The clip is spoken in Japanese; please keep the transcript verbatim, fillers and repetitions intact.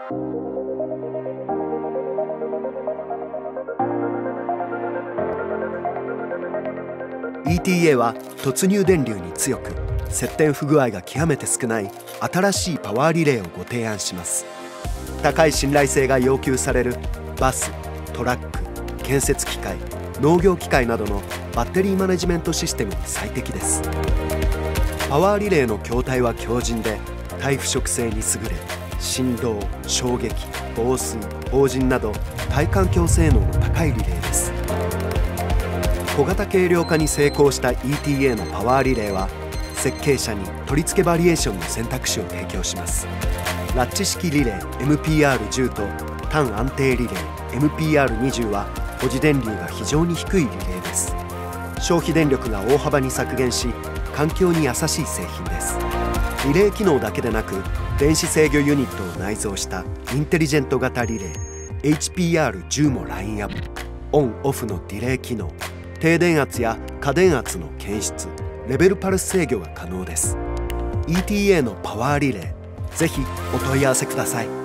イーティーエー は突入電流に強く、接点不具合が極めて少ない新しいパワーリレーをご提案します。高い信頼性が要求されるバス、トラック、建設機械、農業機械などのバッテリーマネジメントシステムに最適です。パワーリレーの筐体は強靭で耐腐食性に優れ、振動、衝撃、防水、防塵など耐環境性能の高いリレーです。小型軽量化に成功した イーティーエー のパワーリレーは、設計者に取り付けバリエーションの選択肢を提供します。ラッチ式リレー エムピーアールじゅう と単安定リレー エムピーアールにじゅう は保持電流が非常に低いリレーです。消費電力が大幅に削減し、環境に優しい製品です。リレー機能だけでなく、電子制御ユニットを内蔵したインテリジェント型リレー エイチピーアールじゅう もラインアップ。オンオフのディレイ機能、低電圧や過電圧の検出、レベルパルス制御が可能です。 イーティーエー のパワーリレー、ぜひお問い合わせください。